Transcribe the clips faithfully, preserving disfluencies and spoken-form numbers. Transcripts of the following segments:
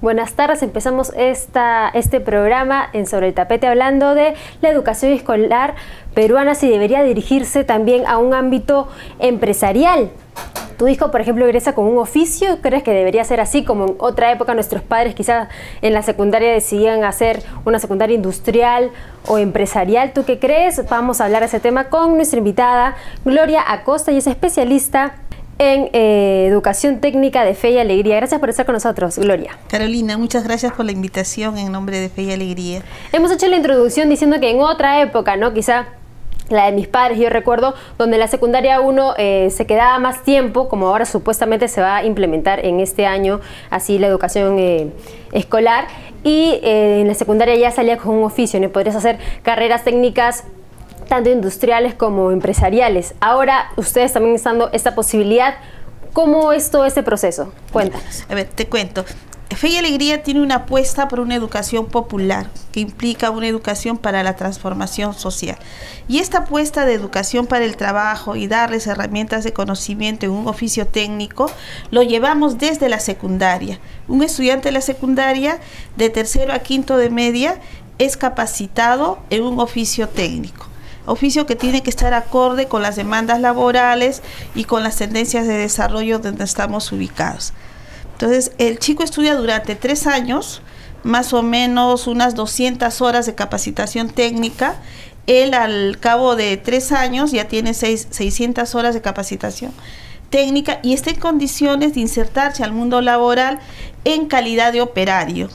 Buenas tardes, empezamos esta, este programa en Sobre el Tapete hablando de la educación escolar peruana, si debería dirigirse también a un ámbito empresarial. Tu hijo, por ejemplo, egresa con un oficio. ¿Crees que debería ser así como en otra época nuestros padres quizás en la secundaria decidían hacer una secundaria industrial o empresarial? ¿Tú qué crees? Vamos a hablar de ese tema con nuestra invitada Gloria Acosta, y es especialista en eh, educación técnica de Fe y Alegría. Gracias por estar con nosotros, Gloria. Carolina, muchas gracias por la invitación en nombre de Fe y Alegría. Hemos hecho la introducción diciendo que en otra época, ¿no? Quizá la de mis padres, yo recuerdo, donde la secundaria uno eh, se quedaba más tiempo, como ahora supuestamente se va a implementar en este año, así la educación eh, escolar, y eh, en la secundaria ya salía con un oficio, ¿no? Podrías hacer carreras técnicas tanto industriales como empresariales. Ahora ustedes también están dando esta posibilidad. ¿Cómo es todo este proceso? Cuéntanos. A ver, te cuento. Fe y Alegría tiene una apuesta por una educación popular, que implica una educación para la transformación social. Y esta apuesta de educación para el trabajo y darles herramientas de conocimiento en un oficio técnico, lo llevamos desde la secundaria. Un estudiante de la secundaria, de tercero a quinto de media, es capacitado en un oficio técnico. Oficio que tiene que estar acorde con las demandas laborales y con las tendencias de desarrollo donde estamos ubicados. Entonces, el chico estudia durante tres años, más o menos unas doscientas horas de capacitación técnica. Él, al cabo de tres años, ya tiene seis, seiscientas horas de capacitación técnica y está en condiciones de insertarse al mundo laboral en calidad de operario.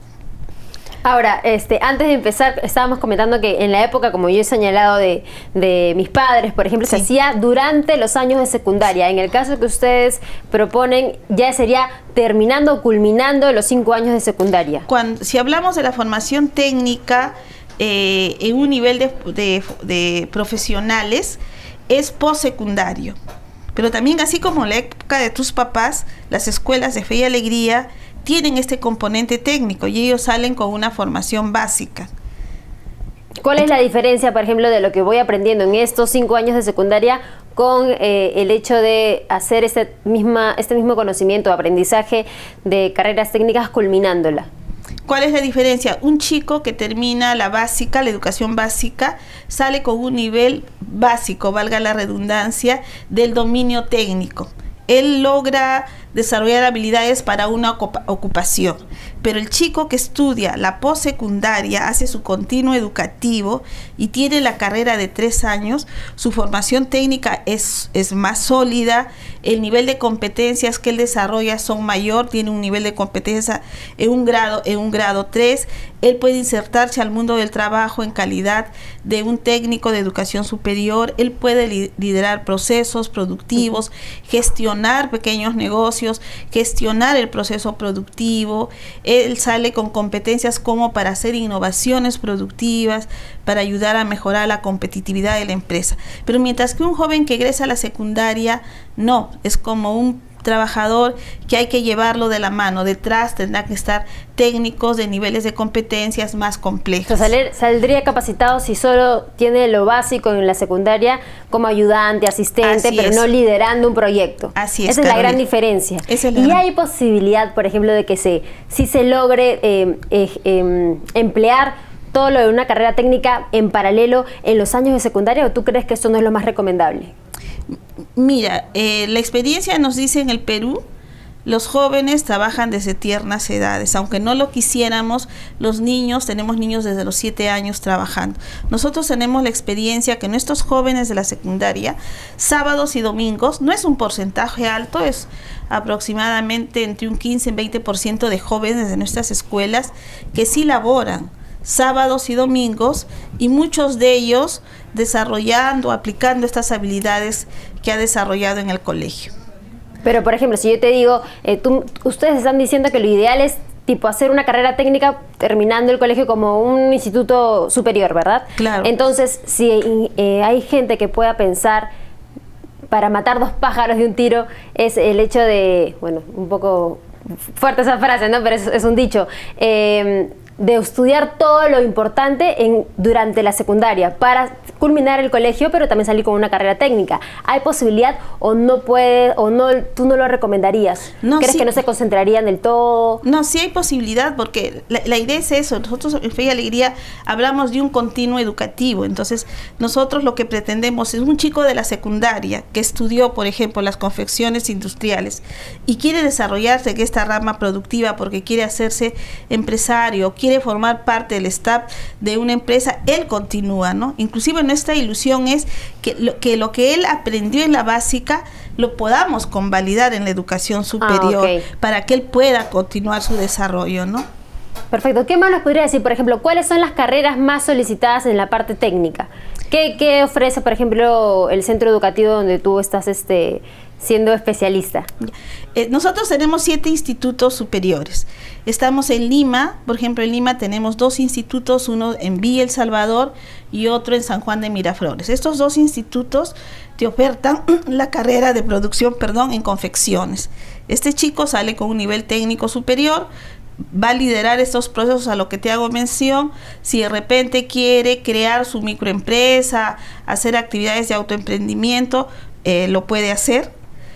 Ahora, este, antes de empezar, estábamos comentando que en la época, como yo he señalado de, de mis padres, por ejemplo, sí, se hacía durante los años de secundaria. En el caso que ustedes proponen, ya sería terminando o culminando los cinco años de secundaria. Cuando, si hablamos de la formación técnica eh, en un nivel de, de, de profesionales, es postsecundario. Pero también, así como en la época de tus papás, las escuelas de Fe y Alegría tienen este componente técnico y ellos salen con una formación básica. ¿Cuál es la diferencia, por ejemplo, de lo que voy aprendiendo en estos cinco años de secundaria con eh, el hecho de hacer este, misma, este mismo conocimiento o aprendizaje de carreras técnicas culminándola? ¿Cuál es la diferencia? Un chico que termina la básica, la educación básica, sale con un nivel básico, valga la redundancia, del dominio técnico. Él logra desarrollar habilidades para una ocupación, pero el chico que estudia la postsecundaria, hace su continuo educativo y tiene la carrera de tres años, su formación técnica es, es más sólida, el nivel de competencias que él desarrolla son mayor, tiene un nivel de competencia en un grado, en un grado tres, él puede insertarse al mundo del trabajo en calidad de un técnico de educación superior, él puede li liderar procesos productivos, gestionar pequeños negocios, gestionar el proceso productivo. Él sale con competencias como para hacer innovaciones productivas, para ayudar a mejorar la competitividad de la empresa. Pero mientras que un joven que egresa a la secundaria, no, es como un trabajador que hay que llevarlo de la mano. Detrás tendrá que estar técnicos de niveles de competencias más complejos. O sea, salir, saldría capacitado si solo tiene lo básico en la secundaria como ayudante, asistente, Así pero es. no liderando un proyecto. Así es, Esa es Carolina. la gran diferencia. Esa es la y gran... hay posibilidad, por ejemplo, de que se, si se logre eh, eh, eh, emplear todo lo de una carrera técnica en paralelo en los años de secundaria, ¿o tú crees que esto no es lo más recomendable? Mira, eh, la experiencia nos dice en el Perú, los jóvenes trabajan desde tiernas edades, aunque no lo quisiéramos, los niños, tenemos niños desde los siete años trabajando. Nosotros tenemos la experiencia que nuestros jóvenes de la secundaria, sábados y domingos, no es un porcentaje alto, es aproximadamente entre un quince y veinte por ciento de jóvenes de nuestras escuelas que sí laboran sábados y domingos, y muchos de ellos desarrollando, aplicando estas habilidades que ha desarrollado en el colegio. Pero, por ejemplo, si yo te digo, eh, tú, ustedes están diciendo que lo ideal es tipo hacer una carrera técnica terminando el colegio como un instituto superior, ¿verdad? Claro. Entonces, si eh, hay gente que pueda pensar para matar dos pájaros de un tiro, es el hecho de, bueno, un poco fuerte esa frase, ¿no? Pero es, es un dicho. Eh, de estudiar todo lo importante en, durante la secundaria para culminar el colegio, pero también salir con una carrera técnica. ¿Hay posibilidad o no puede, o no, tú no lo recomendarías? No, ¿Crees sí. que no se concentrarían del todo? No, sí hay posibilidad, porque la, la idea es eso. Nosotros en Fe y Alegría hablamos de un continuo educativo. Entonces, nosotros lo que pretendemos es un chico de la secundaria que estudió, por ejemplo, las confecciones industriales y quiere desarrollarse en esta rama productiva porque quiere hacerse empresario, quiere formar parte del staff de una empresa, él continúa, ¿no? Inclusive nuestra ilusión es que lo que, lo que él aprendió en la básica lo podamos convalidar en la educación superior, ah, okay. para que él pueda continuar su desarrollo, ¿no? Perfecto. ¿Qué más nos podría decir? Por ejemplo, ¿cuáles son las carreras más solicitadas en la parte técnica? ¿Qué, qué ofrece, por ejemplo, el centro educativo donde tú estás este, siendo especialista? Eh, nosotros tenemos siete institutos superiores. Estamos en Lima, por ejemplo, en Lima tenemos dos institutos, uno en Villa El Salvador y otro en San Juan de Miraflores. Estos dos institutos te ofertan la carrera de producción, perdón, en confecciones. Este chico sale con un nivel técnico superior, va a liderar estos procesos a lo que te hago mención. Si de repente quiere crear su microempresa, hacer actividades de autoemprendimiento, eh, lo puede hacer.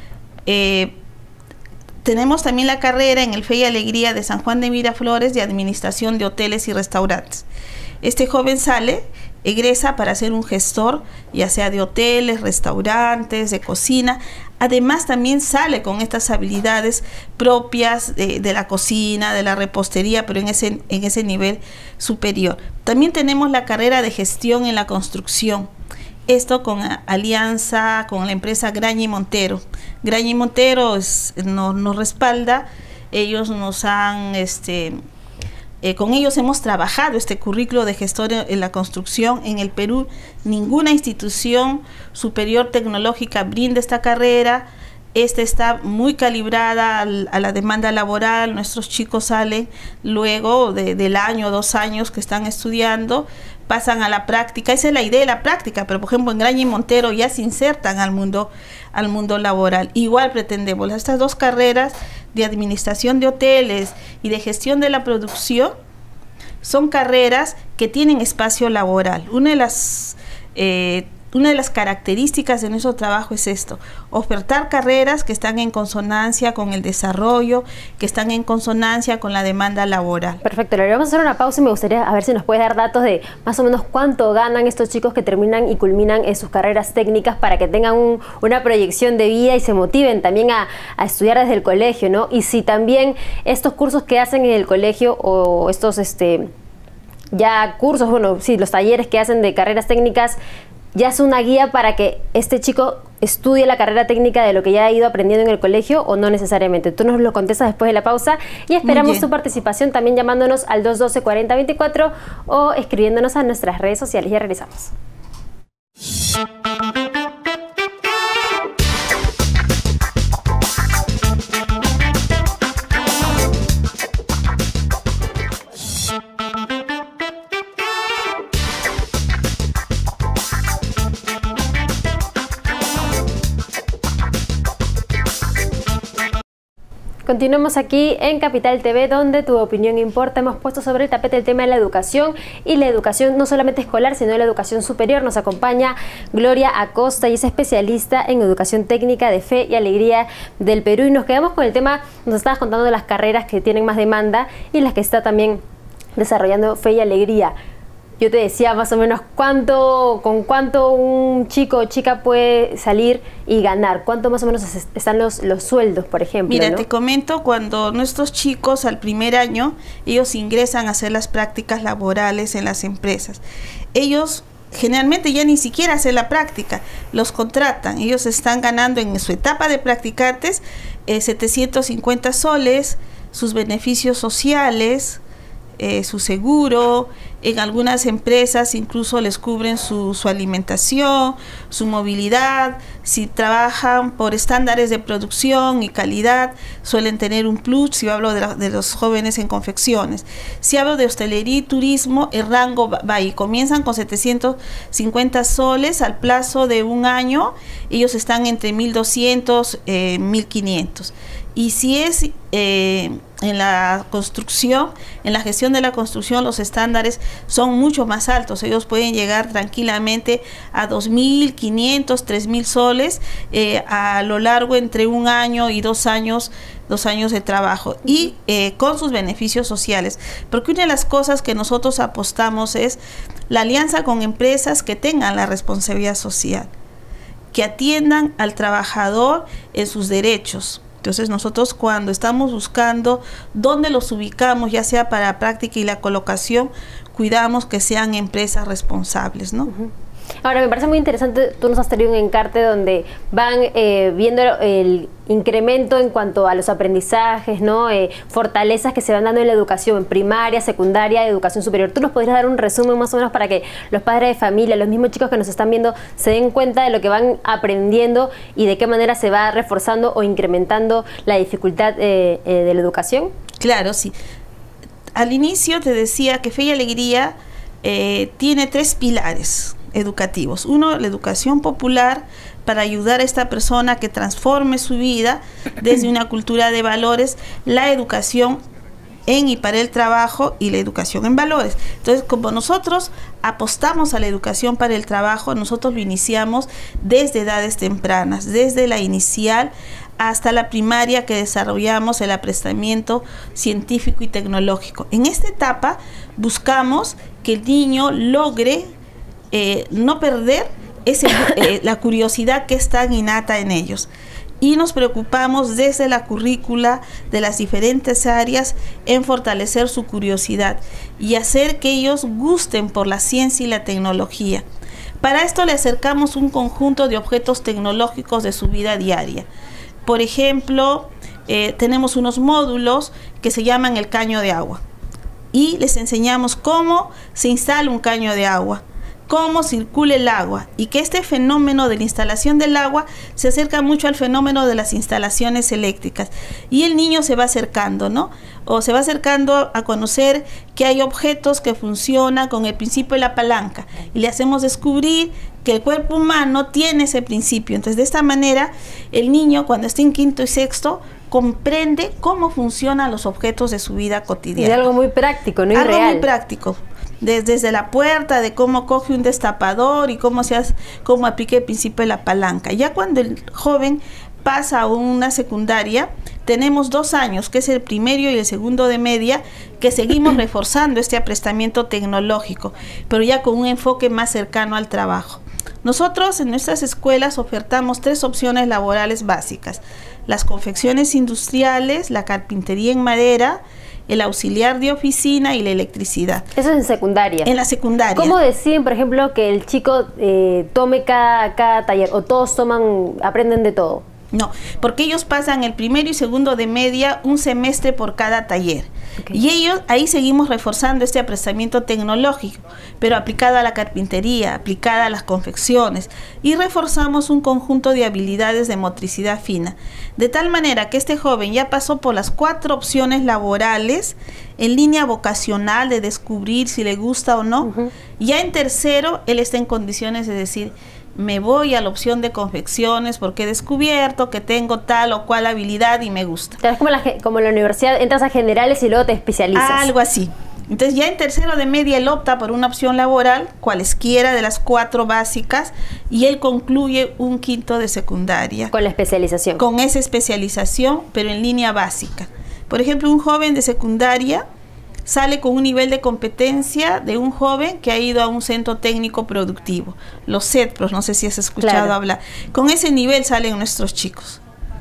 Eh, tenemos también la carrera en el Fe y Alegría de San Juan de Miraflores de Administración de Hoteles y Restaurantes. Este joven sale, egresa para ser un gestor, ya sea de hoteles, restaurantes, de cocina. Además también sale con estas habilidades propias de, de la cocina, de la repostería, pero en ese, en ese nivel superior. También tenemos la carrera de gestión en la construcción. Esto con alianza con la empresa Graña y Montero. Graña y Montero es, nos, nos respalda, ellos nos han... este Eh, con ellos hemos trabajado este currículo de gestor en la construcción. En el Perú ninguna institución superior tecnológica brinda esta carrera. Esta está muy calibrada al, a la demanda laboral. Nuestros chicos salen luego de, del año, dos años que están estudiando, pasan a la práctica. Esa es la idea de la práctica, pero por ejemplo en Graña y Montero ya se insertan al mundo, al mundo laboral. Igual pretendemos estas dos carreras de administración de hoteles y de gestión de la producción, son carreras que tienen espacio laboral. Una de las eh, Una de las características de nuestro trabajo es esto: ofertar carreras que están en consonancia con el desarrollo, que están en consonancia con la demanda laboral. Perfecto, le vamos a hacer una pausa y me gustaría a ver si nos puedes dar datos de más o menos cuánto ganan estos chicos que terminan y culminan en sus carreras técnicas, para que tengan un, una proyección de vida y se motiven también a, a estudiar desde el colegio, ¿no? Y si también estos cursos que hacen en el colegio o estos este ya cursos, bueno, sí, los talleres que hacen de carreras técnicas, ya es una guía para que este chico estudie la carrera técnica de lo que ya ha ido aprendiendo en el colegio, o no necesariamente. Tú nos lo contestas después de la pausa y esperamos tu participación también llamándonos al dos uno dos, cuatro cero dos cuatro o escribiéndonos a nuestras redes sociales. Ya regresamos. Continuamos aquí en Capital T V, donde tu opinión importa. Hemos puesto sobre el tapete el tema de la educación, y la educación no solamente escolar, sino la educación superior. Nos acompaña Gloria Acosta y es especialista en educación técnica de Fe y Alegría del Perú. Y nos quedamos con el tema, nos estabas contando de las carreras que tienen más demanda y las que está también desarrollando Fe y Alegría. Yo te decía más o menos cuánto, con cuánto un chico o chica puede salir y ganar, cuánto más o menos están los, los sueldos, por ejemplo. Mira, ¿no? te comento, cuando nuestros chicos al primer año, ellos ingresan a hacer las prácticas laborales en las empresas. Ellos generalmente ya ni siquiera hacen la práctica, los contratan. Ellos están ganando en su etapa de practicantes eh, setecientos cincuenta soles, sus beneficios sociales, Eh, su seguro, En algunas empresas incluso les cubren su, su alimentación, su movilidad. Si trabajan por estándares de producción y calidad, suelen tener un plus. Si hablo de, la, de los jóvenes en confecciones. Si hablo de hostelería y turismo, el rango va, va y comienzan con setecientos cincuenta soles al plazo de un año. Ellos están entre mil doscientos, eh, mil quinientos. Y si es eh, en la construcción, en la gestión de la construcción, los estándares son mucho más altos. Ellos pueden llegar tranquilamente a dos mil quinientos, tres mil soles eh, a lo largo entre un año y dos años, dos años de trabajo, y eh, con sus beneficios sociales. Porque una de las cosas que nosotros apostamos es la alianza con empresas que tengan la responsabilidad social, que atiendan al trabajador en sus derechos. Entonces nosotros cuando estamos buscando dónde los ubicamos, ya sea para la práctica y la colocación, cuidamos que sean empresas responsables, ¿no? Uh-huh. Ahora, me parece muy interesante, tú nos has traído un encarte donde van eh, viendo el incremento en cuanto a los aprendizajes, ¿no? Eh, fortalezas que se van dando en la educación primaria, secundaria, educación superior. ¿Tú nos podrías dar un resumen más o menos para que los padres de familia, los mismos chicos que nos están viendo, se den cuenta de lo que van aprendiendo y de qué manera se va reforzando o incrementando la dificultad eh, eh, de la educación? Claro, sí. Al inicio te decía que Fe y Alegría eh, tiene tres pilares educativos. Uno, la educación popular, para ayudar a esta persona a que transforme su vida desde una cultura de valores, la educación en y para el trabajo y la educación en valores. Entonces, como nosotros apostamos a la educación para el trabajo, nosotros lo iniciamos desde edades tempranas, desde la inicial hasta la primaria, que desarrollamos el aprestamiento científico y tecnológico. En esta etapa buscamos que el niño logre Eh, no perder ese, eh, la curiosidad que es tan innata en ellos. Y nos preocupamos desde la currícula de las diferentes áreas en fortalecer su curiosidad y hacer que ellos gusten por la ciencia y la tecnología. Para esto le acercamos un conjunto de objetos tecnológicos de su vida diaria. Por ejemplo, eh, tenemos unos módulos que se llaman el caño de agua. Y les enseñamos cómo se instala un caño de agua, cómo circula el agua, y que este fenómeno de la instalación del agua se acerca mucho al fenómeno de las instalaciones eléctricas, y el niño se va acercando, ¿no? O se va acercando a conocer que hay objetos que funcionan con el principio de la palanca, y le hacemos descubrir que el cuerpo humano tiene ese principio. Entonces, de esta manera, el niño, cuando está en quinto y sexto, comprende cómo funcionan los objetos de su vida cotidiana. Y algo muy práctico, ¿no? Y algo real. muy práctico. Desde, desde la puerta, de cómo coge un destapador y cómo se hace, cómo aplica el principio de la palanca. Ya cuando el joven pasa a una secundaria, tenemos dos años, que es el primero y el segundo de media, que seguimos reforzando este aprestamiento tecnológico, pero ya con un enfoque más cercano al trabajo. Nosotros en nuestras escuelas ofertamos tres opciones laborales básicas: las confecciones industriales, la carpintería en madera, el auxiliar de oficina y la electricidad. Eso es en secundaria. En la secundaria. ¿Cómo deciden, por ejemplo, que el chico eh, tome cada, cada taller, o todos toman, aprenden de todo? No, porque ellos pasan el primero y segundo de media un semestre por cada taller. Okay. Y ellos, ahí seguimos reforzando este aprestamiento tecnológico, pero aplicado a la carpintería, aplicada a las confecciones, y reforzamos un conjunto de habilidades de motricidad fina, de tal manera que este joven ya pasó por las cuatro opciones laborales en línea vocacional de descubrir si le gusta o no. Uh-huh. Ya en tercero, él está en condiciones de decir: me voy a la opción de confecciones porque he descubierto que tengo tal o cual habilidad y me gusta. Es como la, como la universidad, entras a generales y luego te especializas. Algo así. Entonces ya en tercero de media él opta por una opción laboral, cualesquiera de las cuatro básicas, y él concluye un quinto de secundaria. Con la especialización. Con esa especialización, pero en línea básica. Por ejemplo, un joven de secundaria sale con un nivel de competencia de un joven que ha ido a un centro técnico productivo, los CETPROS, no sé si has escuchado claro. hablar. Con ese nivel salen nuestros chicos.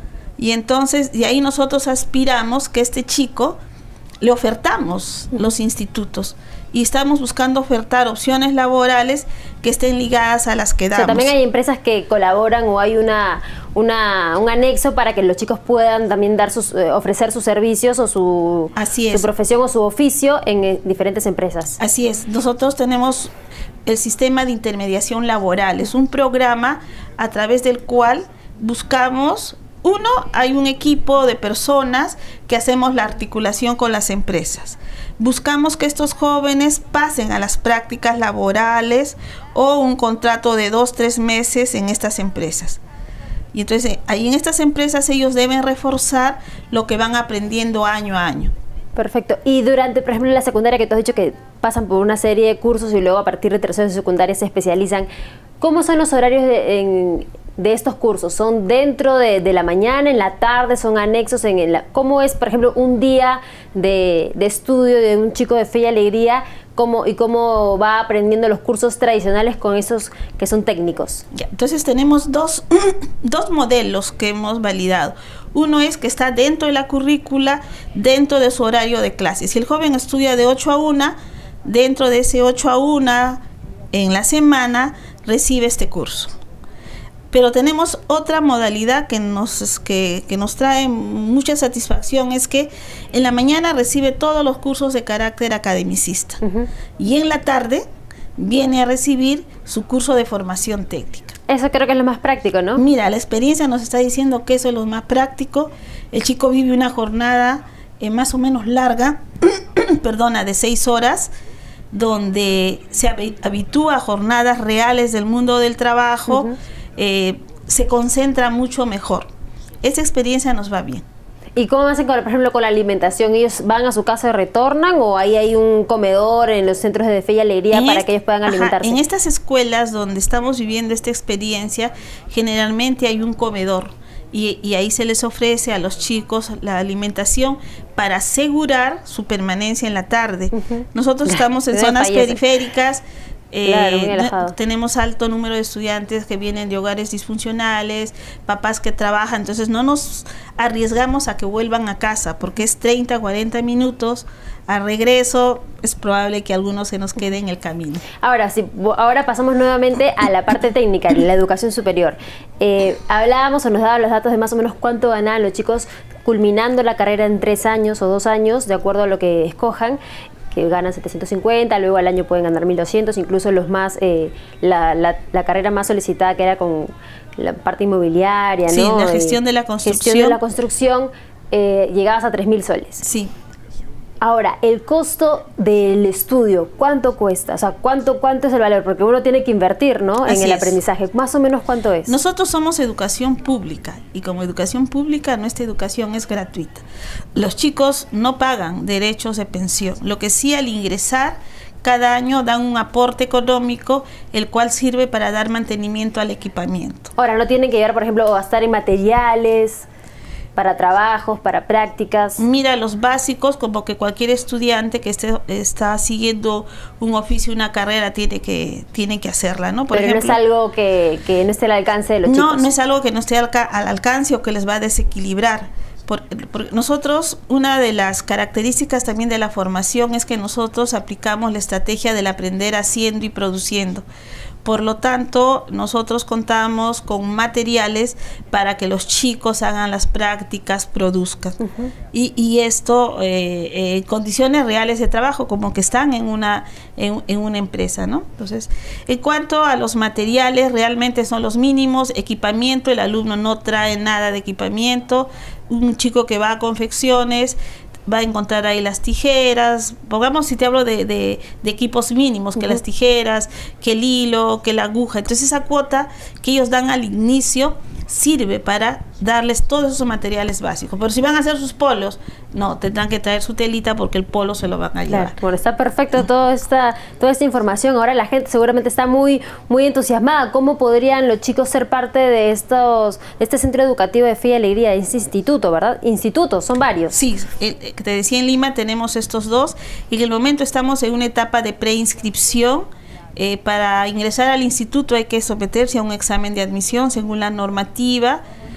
Y entonces, de ahí nosotros aspiramos que este chico le ofertamos los institutos, y estamos buscando ofertar opciones laborales que estén ligadas a las que damos. O sea, también hay empresas que colaboran o hay una, una un anexo para que los chicos puedan también dar sus, eh, ofrecer sus servicios o su, Así es. su profesión o su oficio en eh, diferentes empresas. Así es. Nosotros tenemos el sistema de intermediación laboral. Es un programa a través del cual buscamos, uno, hay un equipo de personas que hacemos la articulación con las empresas. Buscamos que estos jóvenes pasen a las prácticas laborales o un contrato de dos, tres meses en estas empresas. Y entonces ahí en estas empresas ellos deben reforzar lo que van aprendiendo año a año. Perfecto. Y durante, por ejemplo, en la secundaria, que tú has dicho que pasan por una serie de cursos y luego a partir de tercero de secundaria se especializan, ¿cómo son los horarios de, en, de estos cursos? ¿Son dentro de, de la mañana, en la tarde, son anexos? En la, ¿Cómo es, por ejemplo, un día de, de estudio de un chico de Fe y Alegría? ¿Cómo, y cómo va aprendiendo los cursos tradicionales con esos que son técnicos? Ya, entonces tenemos dos, dos modelos que hemos validado. Uno es que está dentro de la currícula, dentro de su horario de clase. Si el joven estudia de ocho a una, dentro de ese ocho a una en la semana recibe este curso. Pero tenemos otra modalidad que nos, que, que nos trae mucha satisfacción, es que en la mañana recibe todos los cursos de carácter academicista. Uh-huh. Y en la tarde viene a recibir su curso de formación técnica. Eso creo que es lo más práctico, ¿no? Mira, la experiencia nos está diciendo que eso es lo más práctico. El chico vive una jornada eh, más o menos larga, perdona, de seis horas, donde se habitúa a jornadas reales del mundo del trabajo. Uh-huh. Eh, se concentra mucho mejor. Esa experiencia nos va bien. ¿Y cómo hacen, con, por ejemplo, con la alimentación? ¿Ellos van a su casa y retornan o ahí hay un comedor en los centros de Fe y Alegría en para este, que ellos puedan alimentarse? Ajá, en estas escuelas donde estamos viviendo esta experiencia, generalmente hay un comedor y, y ahí se les ofrece a los chicos la alimentación para asegurar su permanencia en la tarde. Uh-huh. Nosotros estamos en zonas periféricas. Eh, claro, tenemos alto número de estudiantes que vienen de hogares disfuncionales, papás que trabajan, entonces no nos arriesgamos a que vuelvan a casa porque es treinta, cuarenta minutos a regreso, es probable que algunos se nos quede en el camino. Ahora sí, ahora pasamos nuevamente a la parte técnica, la educación superior. Eh, hablábamos o nos daban los datos de más o menos cuánto ganaban los chicos culminando la carrera en tres años o dos años, de acuerdo a lo que escojan, que ganan setecientos cincuenta, luego al año pueden ganar mil doscientos, incluso los más eh, la, la, la carrera más solicitada, que era con la parte inmobiliaria, sí, ¿no? la gestión de la construcción. Gestión de la construcción, eh, llegabas a tres mil soles. Sí. Ahora, el costo del estudio, ¿cuánto cuesta? O sea, ¿cuánto, cuánto es el valor? Porque uno tiene que invertir, ¿no? En el aprendizaje. Más o menos, ¿cuánto es? Nosotros somos educación pública y como educación pública nuestra educación es gratuita. Los chicos no pagan derechos de pensión. Lo que sí, al ingresar, cada año dan un aporte económico, el cual sirve para dar mantenimiento al equipamiento. Ahora, no tienen que llegar, por ejemplo, a gastar en materiales para trabajos, para prácticas. Mira, los básicos, como que cualquier estudiante que esté, está siguiendo un oficio, una carrera, tiene que, tiene que hacerla, ¿no? Por Pero ejemplo, no es algo que, que no esté al alcance de los no, chicos. No, no es algo que no esté al, al alcance o que les va a desequilibrar. Por, por nosotros, una de las características también de la formación es que nosotros aplicamos la estrategia del aprender haciendo y produciendo. Por lo tanto, nosotros contamos con materiales para que los chicos hagan las prácticas, produzcan. Uh-huh. y, y esto eh, eh, condiciones reales de trabajo, como que están en una, en, en una empresa, ¿no? Entonces, en cuanto a los materiales, realmente son los mínimos. Equipamiento, el alumno no trae nada de equipamiento. Un chico que va a confecciones va a encontrar ahí las tijeras, pongamos, si te hablo de, de, de equipos mínimos, que uh-huh. las tijeras, que el hilo, que la aguja. Entonces esa cuota que ellos dan al inicio sirve para darles todos esos materiales básicos. Pero si van a hacer sus polos, no, tendrán que traer su telita porque el polo se lo van a llevar. Claro, bueno, está perfecto toda esta, toda esta información. Ahora la gente seguramente está muy, muy entusiasmada. ¿Cómo podrían los chicos ser parte de estos, de este centro educativo de Fe y Alegría, de este instituto, verdad? Institutos, son varios. Sí, el, te decía, en Lima tenemos estos dos y en el momento estamos en una etapa de preinscripción. Eh, para ingresar al instituto hay que someterse a un examen de admisión según la normativa.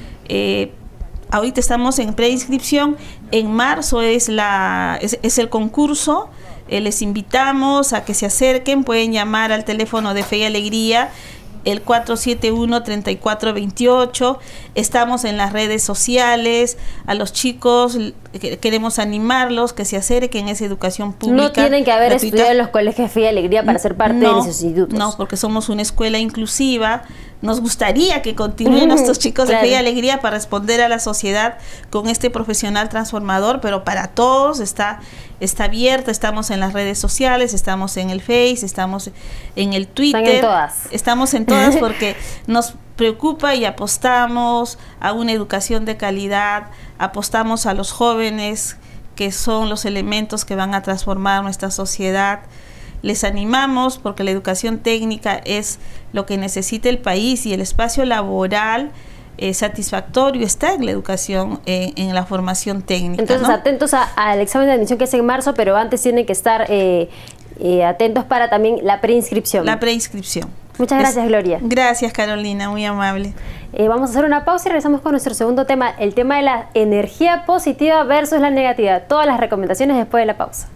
Eh, ahorita estamos en preinscripción. En marzo es, la, es, es el concurso Eh, les invitamos a que se acerquen, pueden llamar al teléfono de Fe y Alegría, el cuatro siete uno, tres cuatro dos ocho. Estamos en las redes sociales. A los chicos que, queremos animarlos que se acerquen a esa educación pública. No tienen que haber gratuita. estudiado en los colegios Fe y Alegría para ser parte no, de los institutos. No, porque somos una escuela inclusiva. Nos gustaría que continúen nuestros chicos claro. de Fe y Alegría para responder a la sociedad con este profesional transformador, pero para todos está, está abierto. Estamos en las redes sociales, estamos en el Face, estamos en el Twitter. Están en todas. Estamos en todas porque nos preocupa y apostamos a una educación de calidad, apostamos a los jóvenes que son los elementos que van a transformar nuestra sociedad. Les animamos porque la educación técnica es lo que necesita el país y el espacio laboral eh, satisfactorio está en la educación, eh, en la formación técnica. Entonces, ¿no? atentos al examen de admisión que es en marzo, pero antes tienen que estar eh, eh, atentos para también la preinscripción. La preinscripción. Muchas gracias, es, Gloria. Gracias, Carolina, muy amable. Eh, vamos a hacer una pausa y regresamos con nuestro segundo tema, el tema de la energía positiva versus la negativa. Todas las recomendaciones después de la pausa.